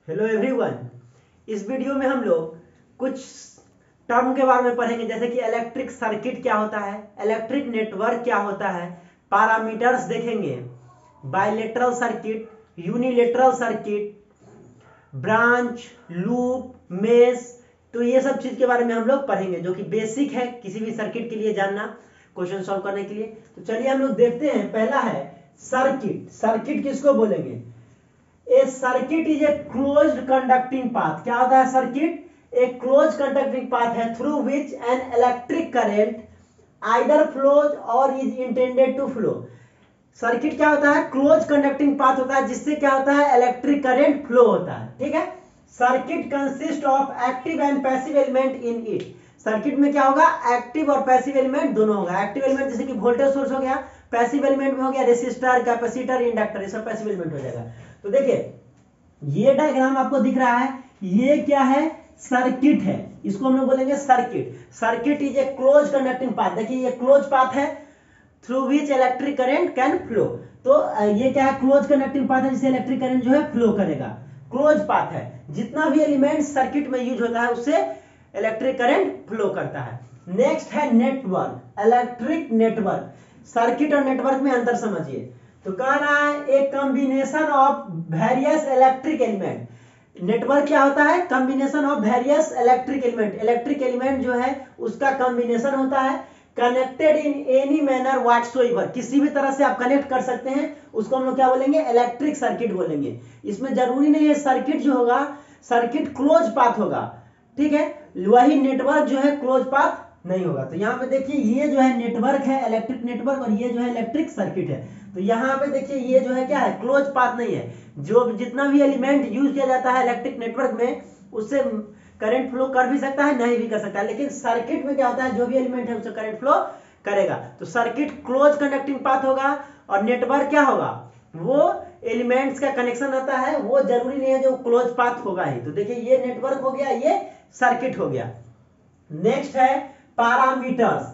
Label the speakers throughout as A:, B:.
A: Hello everyone. इस video में हम लोग कुछ टर्म के बारे में पढ़ेंगे, जैसे कि इलेक्ट्रिक सर्किट क्या होता है, इलेक्ट्रिक नेटवर्क क्या होता है, पैरामीटर्स देखेंगे, bilateral circuit, unilateral circuit, branch, loop, mesh. तो ये सब चीज के बारे में हम लोग पढ़ेंगे, जो कि बेसिक है किसी भी सर्किट के लिए जानना, क्वेश्चन सॉल्व करने के लिए। तो चलिए हम लोग देखते हैं। पहला है सर्किट। सर्किट किसको बोलेंगे? A circuit is a closed conducting path। क्या होता है सर्किट? एक क्लोज कंडक्टिंग पाथ है through which an electric current either flows or is intended to flow. Circuit क्या होता है? क्लोज कंडक्टिंग पाथ होता है जिससे क्या होता है? इलेक्ट्रिक करंट फ्लो होता है। ठीक है। Circuit consist of active and passive element in it. Circuit में क्या होगा? एक्टिव और पैसिव एलिमेंट दोनों होगा। एक्टिव एलिमेंट जैसे कि वोल्टेज सोर्स हो गया, पैसिव एलिमेंट में हो गया रेसिस्टर, कैपेसिटर, इंडक्टर, ये सब पैसिव एलिमेंट हो जाएगा। तो देखिए ये डायग्राम आपको दिख रहा है, ये क्या है? सर्किट है। इसको हम लोग बोलेंगे circuit. Circuit is a close conducting path. देखिए ये क्लोज पाथ है through which electric current can flow. तो ये क्या है? क्लोज कंडक्टिंग पाथ है जिससे इलेक्ट्रिक करंट जो है फ्लो करेगा। क्लोज पाथ है, जितना भी एलिमेंट सर्किट में यूज होता है उससे इलेक्ट्रिक करंट फ्लो करता है। नेक्स्ट है नेटवर्क, इलेक्ट्रिक नेटवर्क। सर्किट और नेटवर्क में अंतर समझिए। तो कह रहा है एक combination of various electric element. Network क्या होता है? Combination of various electric element. Electric element जो है उसका कॉम्बिनेशन होता है। Connected in any manner whatsoever, किसी भी तरह से आप कनेक्ट कर सकते हैं, उसको हम लोग क्या बोलेंगे? इलेक्ट्रिक सर्किट बोलेंगे। इसमें जरूरी नहीं है सर्किट जो होगा सर्किट क्लोज पाथ होगा, ठीक है। वही नेटवर्क जो है क्लोज पाथ नहीं होगा। तो यहाँ पे देखिए ये जो है नेटवर्क है, इलेक्ट्रिक नेटवर्क, और ये जो है इलेक्ट्रिक सर्किट है। तो यहाँ पे देखिए ये जो है क्या है? क्लोज पाथ नहीं है। जो जितना भी एलिमेंट यूज किया जाता है इलेक्ट्रिक नेटवर्क में उससे करंट फ्लो कर भी सकता है, नहीं भी कर सकता है। लेकिन सर्किट में क्या होता है? जो भी एलिमेंट है उससे करंट फ्लो करेगा। तो सर्किट क्लोज कंडक्टिंग पाथ होगा और नेटवर्क क्या होगा? वो एलिमेंट्स का कनेक्शन रहता है, वो जरूरी नहीं है जो क्लोज पाथ होगा ही। तो देखिए ये नेटवर्क हो गया, ये सर्किट हो गया। नेक्स्ट है parameters,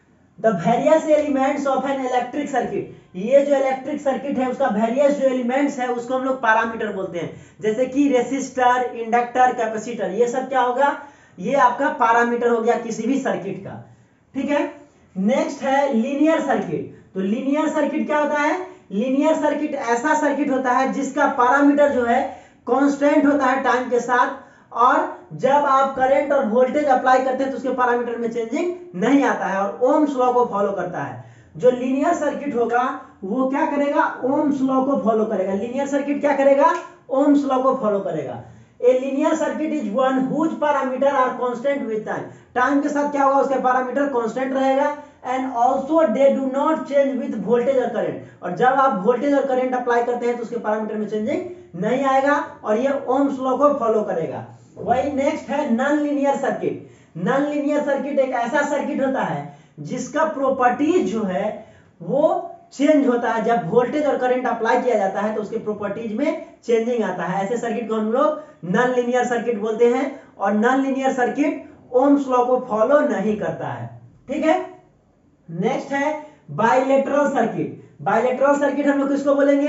A: the various elements of an electric circuit. ये जो इलेक्ट्रिक सर्किट है उसका वेरियस जो एलिमेंट्स है उसको हम लोग पैरामीटर बोलते हैं। जैसे कि रेसिस्टर, इंडक्टर, कैपेसिटर, ये सब क्या होगा? ये आपका पैरामीटर हो गया किसी भी सर्किट का। ठीक है। नेक्स्ट है लीनियर सर्किट। तो लीनियर सर्किट क्या होता है? लीनियर सर्किट ऐसा सर्किट होता है जिसका पैरामीटर जो है कांस्टेंट होता है टाइम के साथ, और जब आप करंट और वोल्टेज अप्लाई करते हैं तो उसके पैरामीटर में चेंजिंग नहीं आता है और ओम्स लॉ को फॉलो करता है। जो लीनियर सर्किट होगा वो क्या करेगा? ओम्स लॉ को फॉलो करेगा। लीनियर सर्किट क्या करेगा? ओम्स लॉ को फॉलो करेगा। A linear circuit is one whose parameter are constant with time. Time के साथ क्या होगा? उसके पैरामीटर कांस्टेंट रहेगा। And also they do not change with voltage और करंट। और जब आप वोल्टेज और करंट अप्लाई करते हैं तो उसके पैरामीटर में चेंजिंग नहीं आएगा और ये ओम्स लॉ को फॉलो करेगा। वही नेक्स्ट है non linear circuit. Non linear circuit एक ऐसा सर्किट होता है जिसका प्रॉपर्टीज जो है वो चेंज होता है। जब वोल्टेज और करंट अप्लाई किया जाता है तो उसके प्रॉपर्टीज में चेंजिंग आता है। ऐसे सर्किट को हम लोग नॉन लीनियर सर्किट बोलते हैं। और non linear circuit ohm's law को फॉलो नहीं करता है। ठीक है। नेक्स्ट है बाइलेटरल सर्किट। बाइलेटरल सर्किट हम लोग किसको बोलेंगे?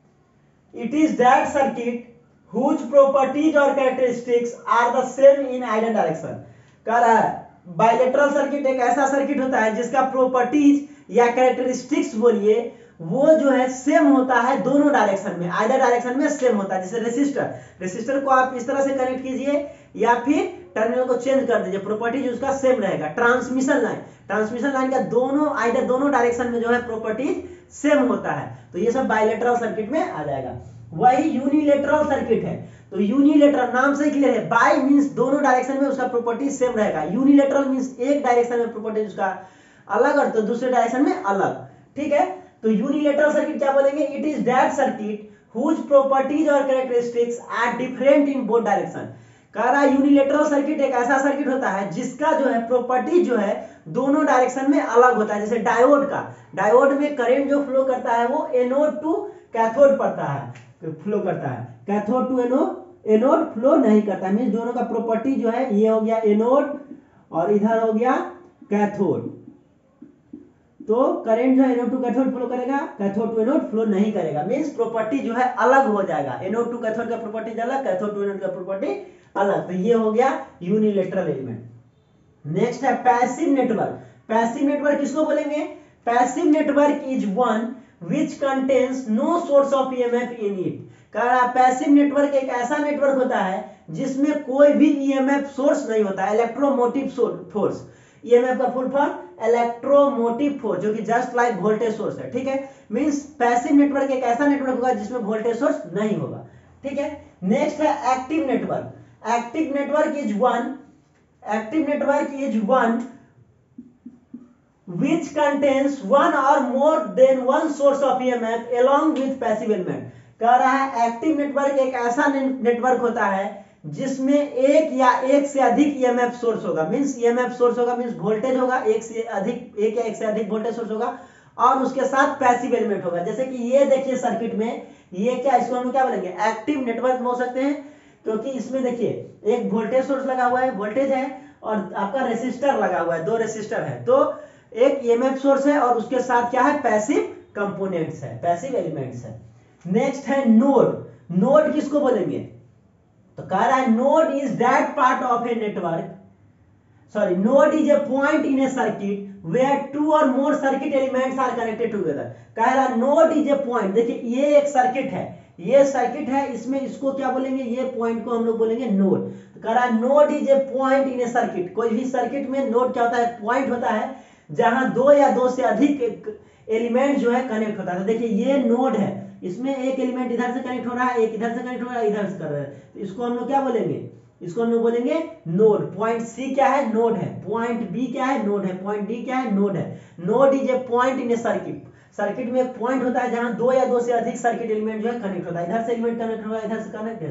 A: It is that circuit whose properties or characteristics are the same in either direction। कह रहा है बाइलेटरल सर्किट एक ऐसा सर्किट होता है जिसका प्रॉपर्टीज या कैरेक्टरिस्टिक्स बोलिए वो जो है सेम होता है दोनों डायरेक्शन में, आइदर डायरेक्शन में सेम होता है। जैसे रेसिस्टर, रेसिस्टर को आप इस तरह से कनेक्ट कीजिए या फिर टर्मिनल को चेंज कर दीजिए, प्रॉपर्टीज उसका सेम रहेगा। ट्रांसमिशन लाइन, ट्रांसमिशन लाइन का दोनों आइदर दोनों डायरेक्शन में जो है प्रॉपर्टीज सेम होता है। तो ये सब बाइलेटरल सर्किट में आ जाएगा। वही यूनिलेटरल सर्किट है। तो यूनिलेटरल नाम से क्लियर है, बाय मींस दोनों डायरेक्शन में उसका प्रॉपर्टी सेम रहेगा। यूनिलेटरल मींस एक डायरेक्शन में प्रॉपर्टी उसका अलग और तो दूसरे डायरेक्शन में अलग। ठीक है। तो यूनिलेटरल सर्किट क्या बोलेंगे? It is that circuit whose properties और characteristics are different in both direction. कह रहा है यूनिलेटरल सर्किट एक ऐसा सर्किट होता है जिसका जो है प्रॉपर्टी जो है दोनों डायरेक्शन में अलग होता है। जैसे डायोड का, डायोड में करंट जो फ्लो करता है वो एनोड टू कैथोड पड़ता है, फ्लो करता है। कैथोड टू एनोड फ्लो नहीं करता है। मींस दोनों का प्रॉपर्टी जो है ये हो गया एनोड और इधर हो गया कैथोड। तो करंट जो है एनोड टू कैथोड फ्लो करेगा, कैथोड टू एनोड फ्लो नहीं करेगा। मींस प्रॉपर्टी जो है अलग हो जाएगा, एनोड टू कैथोड का प्रॉपर्टी अलग, कैथोड टू एनोड का प्रॉपर्टी अलग। तो ये हो गया यूनिलेटरल एलिमेंट। नेक्स्ट है पैसिव नेटवर्क। पैसिव नेटवर्क किसको बोलेंगे? Passive network is one which contains no source of EMF in it. कह रहा पैसिव नेटवर्क एक ऐसा नेटवर्क होता है जिसमें कोई भी ईएमएफ सोर्स नहीं होता, इलेक्ट्रोमोटिव फोर्स। ईएमएफ का फुल फॉर्म इलेक्ट्रोमोटिव फोर्स, जो कि जस्ट लाइक वोल्टेज सोर्स है, ठीक है। मींस पैसिव नेटवर्क एक ऐसा नेटवर्क होगा जिसमें वोल्टेज सोर्स नहीं होगा, ठीक है। नेक्स्ट है active network. Active network is one which contains one or more than one source of EMF along with passive element। कह रहा है एक्टिव नेटवर्क एक ऐसा नेटवर्क होता है जिसमें एक या एक से अधिक ईएमएफ सोर्स होगा। मींस ईएमएफ सोर्स होगा मींस वोल्टेज होगा, एक या एक से अधिक वोल्टेज सोर्स होगा, और उसके साथ पैसिव एलिमेंट होगा। जैसे कि ये देखिए सर्किट में, ये क्या, इसको हम क्या बोलेंगे? एक्टिव नेटवर्क बोल सकते हैं, क्योंकि इसमें देखिए एक वोल्टेज सोर्स लगा हुआ है, वोल्टेज है, और आपका रेसिस्टर लगा हुआ है, दो रेसिस्टर है, तो एक ईएमएफ सोर्स है और उसके साथ क्या है? पैसिव कंपोनेंट्स है, पैसिव एलिमेंट्स है। नेक्स्ट है नोड। नोड किसको बोलेंगे? तो कह रहा है node is that part of a network, sorry, node is a point in a circuit where two or more circuit elements are connected together. कह रहा है नोड इज ए पॉइंट, देखिए ये एक सर्किट है, ये सर्किट है, इसमें इसको क्या बोलेंगे? ये पॉइंट को हम लोग बोलेंगे नोड। तो कह रहा है node is a point in a circuit. कोई भी सर्किट में नोड क्या होता है? पॉइंट होता है जहां दो या दो से अधिक एलिमेंट जो है कनेक्ट होता है। तो देखिए ये नोड है, इसमें एक एलिमेंट इधर से कनेक्ट हो रहा है, एक इधर से कनेक्ट हो रहा है, इधर से कर रहा है, तो इसको हम लोग क्या बोलेंगे? इसको हम लोग बोलेंगे नोड। पॉइंट सी क्या है? नोड है। पॉइंट बी क्या है? नोड है। पॉइंट डी क्या है? नोड है। Node is a point in a circuit. Circuit में एक पॉइंट होता है जहां दो या दो से अधिक सर्किट एलिमेंट जो है कनेक्ट होता है, इधर से एलिमेंट कनेक्ट हो रहा है, इधर से कनेक्ट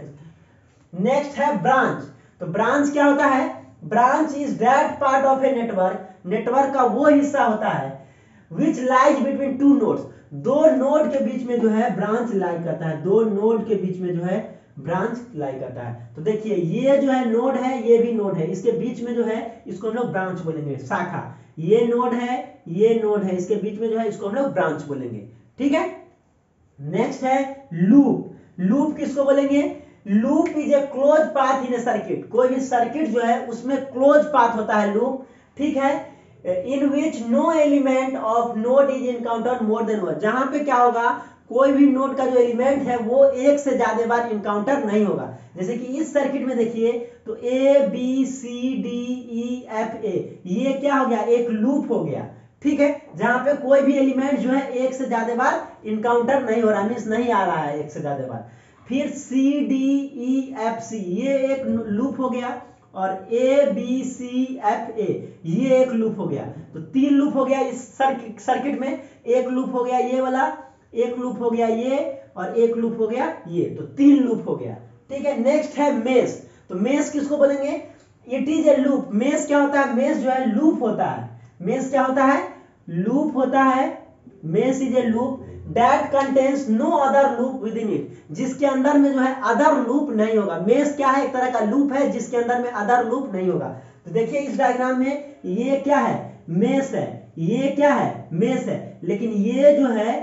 A: है। नेक्स्ट है ब्रांच। तो ब्रांच क्या होता है? Branch is that part of a network, network का वो हिस्सा होता है which lies between two nodes. दो नोड के बीच में जो है ब्रांच लाई करता है, दो नोड के बीच में जो है ब्रांच लाई करता है। तो देखिए ये जो है नोड है, ये भी नोड है, इसके बीच में जो है इसको हम लोग ब्रांच बोलेंगे, शाखा। ये नोड है, ये नोड है, इसके बीच में जो है इसको हम लोग ब्रांच बोलेंगे, ठीक है। नेक्स्ट है लूप। लूप किसको बोलेंगे? Loop is a close path in a circuit. कोई भी सर्किट जो है उसमें क्लोज पाथ होता है लूप, ठीक है। In which no element of node is encountered more than one. जहां पे क्या होगा? कोई भी नोड का जो एलिमेंट है वो एक से ज्यादा बार इनकाउंटर नहीं होगा। जैसे कि इस सर्किट में देखिए तो A B C D E F A, ये क्या हो गया? एक लूप हो गया, ठीक है, जहां पे कोई भी एलिमेंट जो है एक से ज्यादा बार इनकाउंटर नहीं हो रहा, मींस नहीं आ रहा है एक से ज्यादा बार। फिर सी डी ई एफ सी, ये एक लूप हो गया, और ए बी सी एफ ए, ये एक लूप हो गया। तो तीन लूप हो गया इस सर्किट में। एक लूप हो गया ये वाला, एक लूप हो गया ये, और एक लूप हो गया ये, तो तीन लूप हो गया, ठीक है। नेक्स्ट है मेश। तो मेश किसको बोलेंगे? It is a loop. Mesh क्या होता है? मेश जो है लूप होता है। मेश क्या होता है? लूप होता है। Mesh is a loop that contains no other loop within it, जिसके अंदर में जो है अदर लूप नहीं होगा। मेश क्या है? एक तरह का लूप है जिसके अंदर में अदर लूप नहीं होगा। तो देखिए इस डायग्राम में ये क्या है? मेश है। ये क्या है? मेश है। लेकिन ये जो है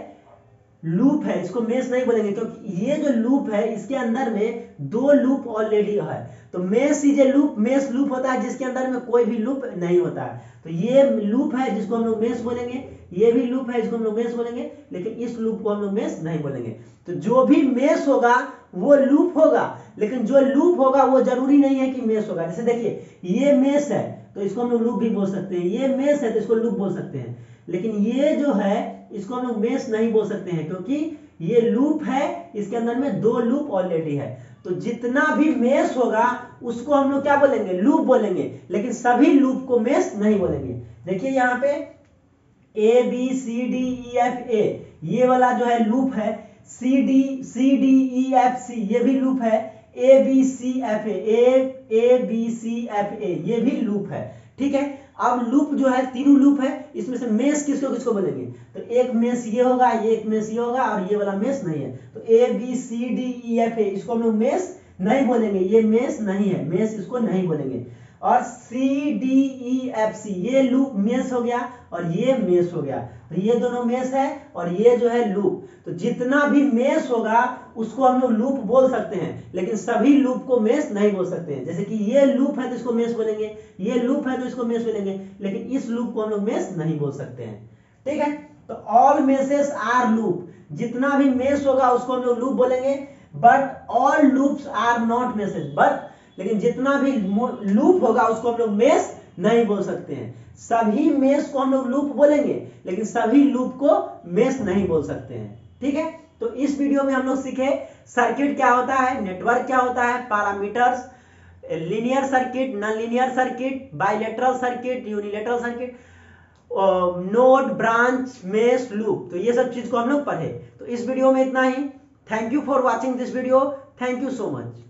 A: लूप है, इसको मेश नहीं बोलेंगे, क्योंकि ये जो लूप है इसके अंदर में दो लूप ऑलरेडी है। तो mesh is a loop. Mesh loop होता है जिसके अंदर में कोई भी लूप नहीं होता है। तो ये लूप है जिसको हम लोग मेश बोलेंगे, ये भी लूप है जिसको हम लोग मेश बोलेंगे, लेकिन इस लूप को हम लोग मेश नहीं बोलेंगे। तो जो भी मेश होगा वो लूप होगा, लेकिन जो लूप होगा वो जरूरी नहीं है कि मेश होगा। जैसे देखिए ये मेश है तो इसको हम लोग लूप भी बोल सकते हैं, ये मेश है तो इसको लूप बोल सकते हैं, लेकिन ये जो है इसको हम लोग मेश नहीं बोल सकते हैं, क्योंकि ये लूप है, इसके अंदर में दो लूप ऑलरेडी है। तो जितना भी मेश होगा उसको हम लोग क्या बोलेंगे? लूप बोलेंगे, लेकिन सभी लूप को मेश नहीं बोलेंगे। देखिए यहाँ पे A B C D E F A, ये वाला जो है लूप है। सी डी ई एफ सी, ये भी लूप है। A B C F A B C F A, ये भी लूप है, ठीक है। अब लूप जो है तीनों लूप है, इसमें से मेश किसको किसको बोलेंगे? तो एक मेश ये होगा, ये एक मेश ये होगा, और ये वाला मेश नहीं है। तो A B C D E F A, इसको हम लोग मेश नहीं बोलेंगे, ये मेश नहीं है, मेश इसको नहीं बोलेंगे। और CDEFC ये लूप मेश हो गया और ये मेश हो गया, तो ये दोनों मेश है और ये जो है लूप। तो जितना भी मेश होगा उसको हम लोग लूप बोल सकते हैं, लेकिन सभी लूप को मेश नहीं बोल सकते हैं। जैसे कि ये लूप है तो इसको मेश बोलेंगे, ये लूप है तो इसको मेश बोलेंगे, लेकिन इस लूप को हम लोग मेश नहीं बोल सकते हैं। ठीक है, तो ऑल मेसेस आर लूप, जितना भी मेश होगा उसको हम लोग लूप बोलेंगे। But all loops are not meshes, but लेकिन जितना भी लूप होगा उसको हम लोग मेश नहीं बोल सकते हैं। सभी मेश को हम लोग लूप बोलेंगे, लेकिन सभी लूप को मेश नहीं बोल सकते हैं। ठीक है, तो इस वीडियो में हम लोग सीखे सर्किट क्या होता है, नेटवर्क क्या होता है, parameters, linear circuit, non linear circuit, bilateral circuit, unilateral circuit, node, branch, mesh, loop, तो ये सब चीज को हम लोग पढ़े। तो इस वीडियो में इतना ही। Thank you for watching this video, thank you so much.